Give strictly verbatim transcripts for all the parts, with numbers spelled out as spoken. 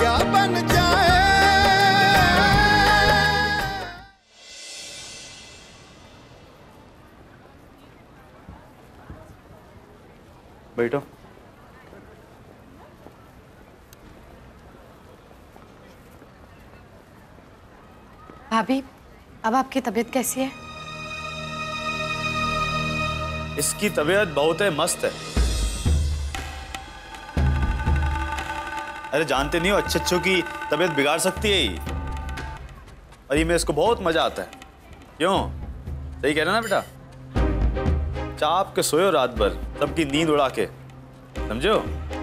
क्या बन जाए। बैठो। भाभी, अब आपकी तबीयत कैसी है? इसकी तबीयत बहुत है, मस्त है। अरे जानते नहीं हो, अच्छे अच्छों की तबीयत बिगाड़ सकती है ये। और ये में इसको बहुत मजा आता है। क्यों? सही कह रहे ना बेटा? चाप के सोयो रात भर, सबकी नींद उड़ा के, समझो?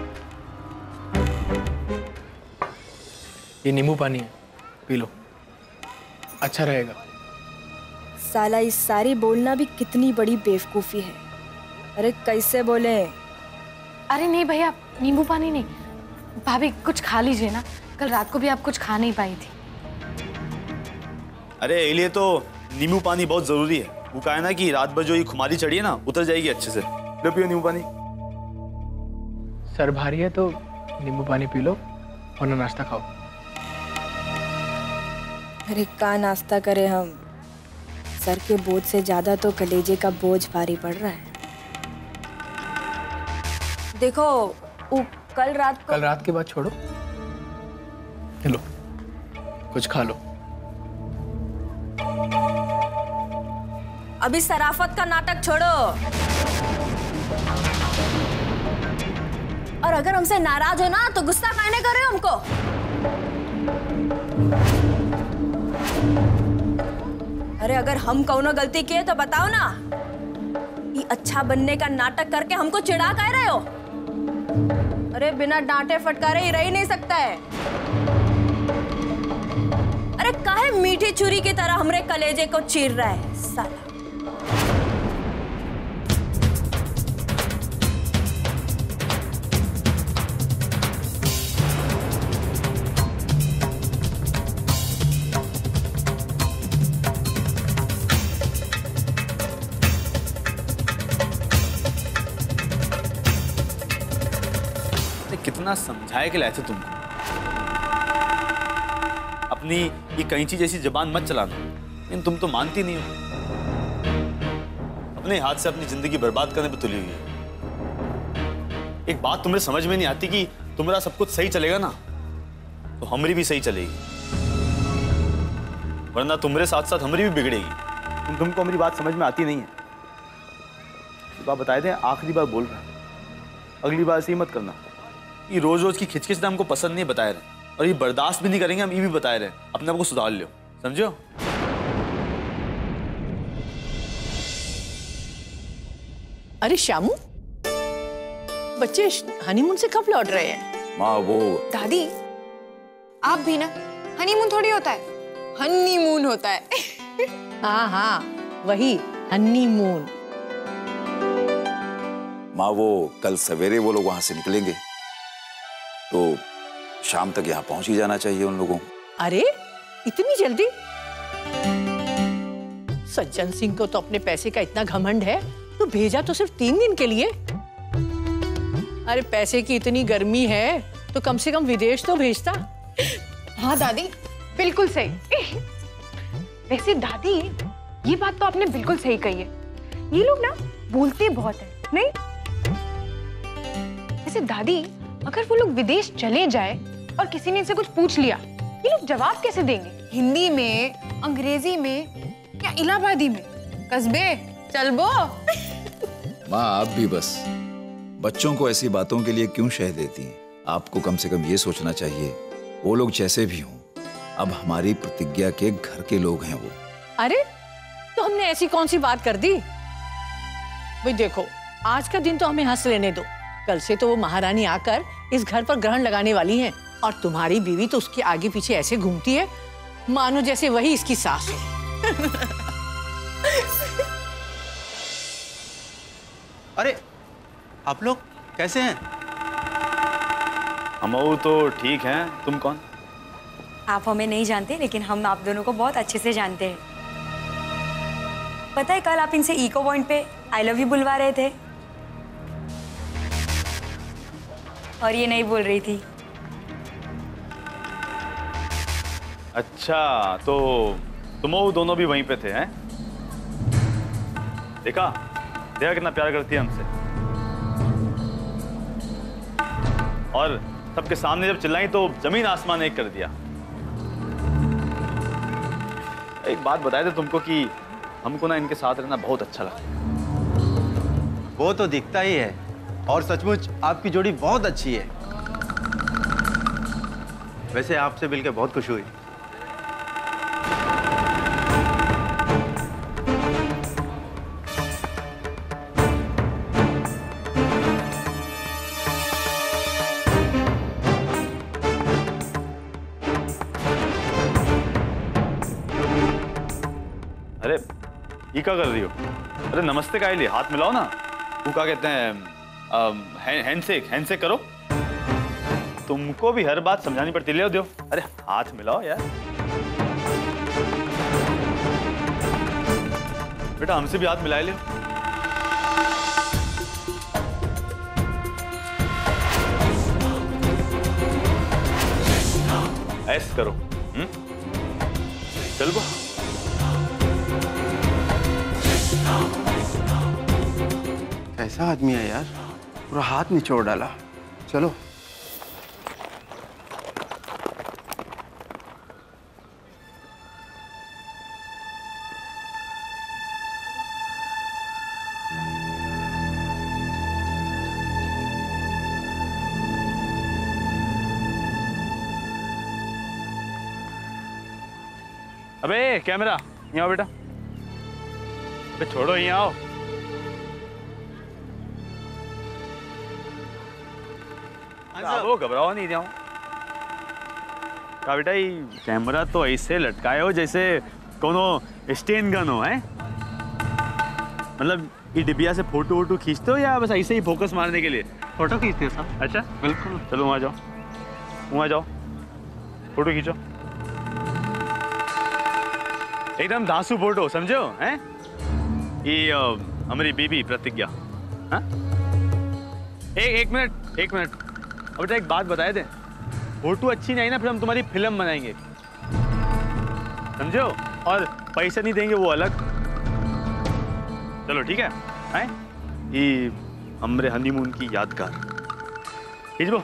ये नींबू पानी है, पी लो, अच्छा रहेगा। साला इस सारी बोलना भी कितनी बड़ी बेवकूफी है। अरे कैसे बोले? अरे नहीं भैया, नींबू पानी नहीं। भाभी कुछ खा लीजिए ना, कल रात को भी आप कुछ खा नहीं पाई थी। अरे इसलिए तो नींबू पानी बहुत जरूरी है। वो कहा है ना कि रात भर जो ये खुमारी चढ़ी है ना, उतर जाएगी अच्छे से। लो पियो नींबू पानी। सर भारी है तो नींबू पानी पी लो और नाश्ता खाओ। अरे का नाश्ता करे हम? सर के बोझ से ज्यादा तो कलेजे का बोझ भारी पड़ रहा है। देखो वो कल रात को कल रात के बाद छोड़ो, लो कुछ खा लो। अभी शराफत का नाटक छोड़ो, और अगर हमसे नाराज हो ना तो गुस्सा काहे कर रहे हो हमको? अरे अगर हम कौनो गलती किए तो बताओ ना। ये अच्छा बनने का नाटक करके हमको चिढ़ा कह रहे हो? अरे बिना डांटे फटकारे ही रह ही नहीं सकता है। अरे काहे मीठी छुरी की तरह हमरे कलेजे को चीर रहा है साला। कितना समझाए के लाए थे तुमको। अपनी ये कैंची जैसी जबान मत चलाना, लेकिन तुम तो मानती नहीं हो। अपने हाथ से अपनी जिंदगी बर्बाद करने पे तुली हुई है। एक बात तुम्हें समझ में नहीं आती कि तुम्हारा सब कुछ सही चलेगा ना तो हमारी भी सही चलेगी, वरना तुम्हारे साथ साथ हमारी भी बिगड़ेगी। तुम तुमको हमारी बात समझ में आती नहीं है। बात बताए थे, आखिरी बार बोल रहा है, अगली बार ऐसे ही मत करना। ये रोज रोज की खिचखिच हमको पसंद नहीं बताए रहे, और ये बर्दाश्त भी नहीं करेंगे हम, ये भी बताए रहे। अपने आप को सुधार लो, समझो? अरे शामू, बच्चे हनीमून से कब लौट रहे हैं? माँ वो दादी, आप भी ना, हनीमून थोड़ी होता है, हनीमून होता है। हाँ हाँ वही हनीमून। माँ वो कल सवेरे वो लोग वहां से निकलेंगे तो शाम तक यहाँ पहुंच ही जाना चाहिए उन लोगों को। अरे इतनी जल्दी? सज्जन सिंह को तो अपने पैसे का इतना घमंड है, तो भेजा तो सिर्फ तीन दिन के लिए। अरे पैसे की इतनी गर्मी है तो कम से कम विदेश तो भेजता। हाँ दादी, बिल्कुल सही। वैसे दादी, ये बात तो आपने बिल्कुल सही कही है। ये लोग ना बोलते बहुत है, नहीं? वैसे दादी, अगर वो लोग विदेश चले जाए और किसी ने इनसे कुछ पूछ लिया, ये लोग जवाब कैसे देंगे? हिंदी में, अंग्रेजी में या इलाहाबादी में? कस्बे चलबो। माँ आप भी बस बच्चों को ऐसी बातों के लिए क्यों शह देती हैं? आपको कम से कम ये सोचना चाहिए, वो लोग जैसे भी हों, अब हमारी प्रतिज्ञा के घर के लोग हैं वो। अरे तो हमने ऐसी कौन सी बात कर दी? भाई देखो, आज का दिन तो हमें हंस लेने दो, कल से तो वो महारानी आकर इस घर पर ग्रहण लगाने वाली हैं, और तुम्हारी बीवी तो उसके आगे पीछे ऐसे घूमती है मानो जैसे वही इसकी सास है। अरे आप लोग कैसे हैं? हम तो ठीक हैं, तुम कौन? आप हमें नहीं जानते, लेकिन हम आप दोनों को बहुत अच्छे से जानते हैं। पता है कल आप इनसे इको पॉइंट पे आई लव यू बुलवा रहे थे और ये नहीं बोल रही थी। अच्छा, तो तुम वो दोनों भी वहीं पे थे हैं? देखा देखा कितना प्यार करती है हमसे। और सबके सामने जब चिल्लाई तो जमीन आसमान एक कर दिया। एक बात बताए थे तुमको कि हमको ना इनके साथ रहना बहुत अच्छा लगता है। वो तो दिखता ही है, और सचमुच आपकी जोड़ी बहुत अच्छी है। वैसे आपसे मिलकर बहुत खुश हुई। अरे ये क्या कर रही हो? अरे नमस्ते का लिए हाथ मिलाओ ना। वो क्या कहते हैं, हैंडशेक हैंडशेक करो। तुमको भी हर बात समझानी पड़ती, ले दो। अरे हाथ मिलाओ यार। बेटा हमसे भी हाथ मिलाए ले। ऐसे करो। हम्म चल बो। कैसा आदमी है यार, पूरा हाथ निचोड़ डाला। चलो। अबे कैमरा यहाँ आओ बेटा। अबे छोड़ो, यहाँ आओ। वो घबराओ नहीं जाओ। क्या बेटा ये कैमरा तो ऐसे लटकाए हो जैसे कोनो स्टेन गन हो, है? मतलब ये डिबिया से फोटो वोटो खींचते हो या बस ऐसे ही फोकस मारने के लिए? फोटो खींचते हो साहब? अच्छा बिल्कुल। चलो वहाँ जाओ, वहाँ जाओ, फोटो खींचो। एकदम धांसू फोटो, समझो हैं? ये अ, हमारी बीबी प्रतिज्ञा। हाँ? एक एक मिनट एक मिनट अब बेटा एक बात बताए थे, फोटो अच्छी नहीं ना फिर हम तुम्हारी फिल्म बनाएंगे, समझो? और पैसा नहीं देंगे वो अलग। चलो ठीक है, हैं? ये हमारे हनीमून की यादगार खींचो।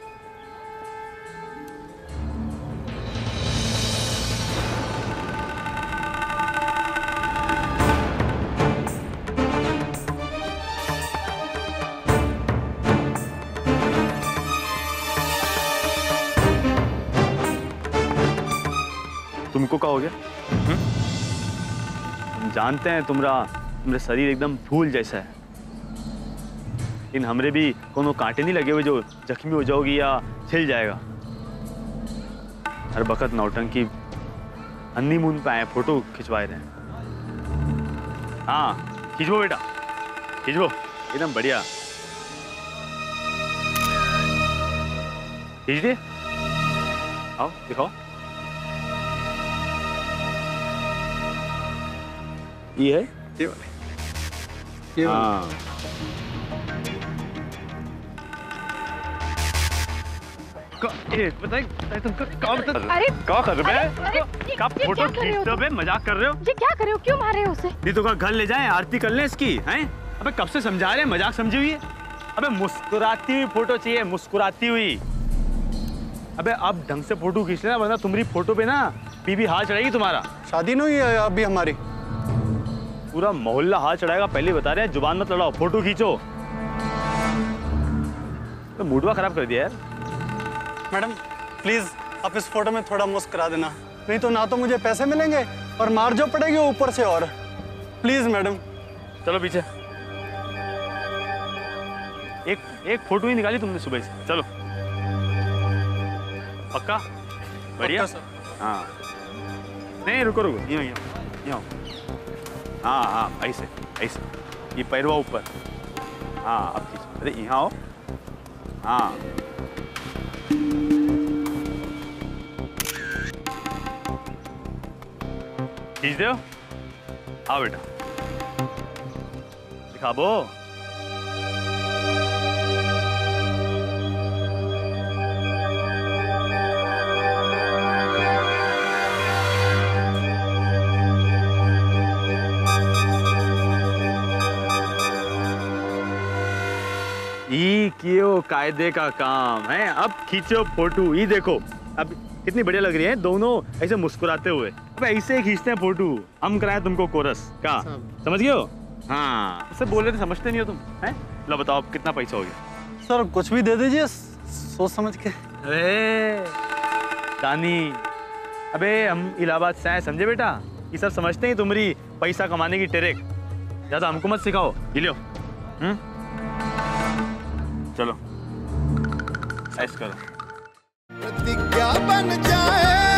तुमको क्या हो गया? हुँ? हम जानते हैं तुम्हारा तुम्हारा शरीर एकदम फूल जैसा है, लेकिन हमरे भी कोनो कांटे नहीं लगे हुए जो जख्मी हो जाओगी या छिल जाएगा। हर वक्त नौटंकी हनीमून पे आए, फोटो खिंचवाए रहे। हाँ खिंचवो बेटा, खिंचवो एकदम बढ़िया। खींच दे, आओ दिखाओ। ये है ये वाले। ये हाँ बताइए तुम क्या बता अरे क्या कर रहे हो? अरे, ये- क्या ये फोटो क्या कर रहे हो खींचते हो बे? मजाक कर रहे हो? ये क्या कर रहे हो? क्यों मार रहे हो उसे? नहीं तो क्या घर ले जाएं, आरती कर लें इसकी, हैं? अबे कब से समझा रहे हैं, मजाक समझी हुई है? अबे मुस्कुराती हुई फोटो चाहिए, मुस्कुराती हुई। अबे अब ढंग से फोटो खींच लेना, वरना तुम्हारी फोटो पे ना बीबी हाथ चढ़ाएगी तुम्हारा। शादी नहीं हुई है अभी हमारी। पूरा मोहल्ला हाथ चढ़ाएगा, पहले बता रहे हैं। जुबान मत लड़ाओ, फोटो खींचो। तो मूडवा खराब कर दिया यार। मैडम प्लीज आप इस फोटो में थोड़ा मुस्कुरा देना, नहीं तो ना तो मुझे पैसे मिलेंगे और मार जो पड़ेगी ऊपर से। और प्लीज मैडम। चलो पीछे। एक एक फोटो ही निकाली तुमने सुबह से। चलो पक्का? बढ़िया पक्का सर। हाँ नहीं रुको रुको, यहाँ यहाँ यहाँ। हाँ हाँ ऐसे ऐसे, ये पैरवा ऊपर। हाँ अब खींचो। अरे यहाँ आओ। हाँ खींच दो। आओ बेटा दिखाबो। किए हो कायदे का काम है। अब खींचो फोटो, ये देखो अब कितनी बढ़िया लग रही है दोनों ऐसे मुस्कुराते हुए। अब ऐसे ही खींचते हैं फोटो। हम कराए तुमको कोरस का, समझ गए हो? हाँ सब बोल रहे थे, समझते नहीं हो तुम हैं। लो बताओ अब कितना पैसा हो गया? सर कुछ भी दे दीजिए सोच समझ के। अरे दानी, अबे हम इलाहाबाद से आए, समझे बेटा? ये सब समझते हैं तुम्हारी पैसा कमाने की ट्रिक। ज्यादा हमको मत सिखाओ। ये लो, हम्म चलो ऐश करो। प्रतिज्ञा बन जाए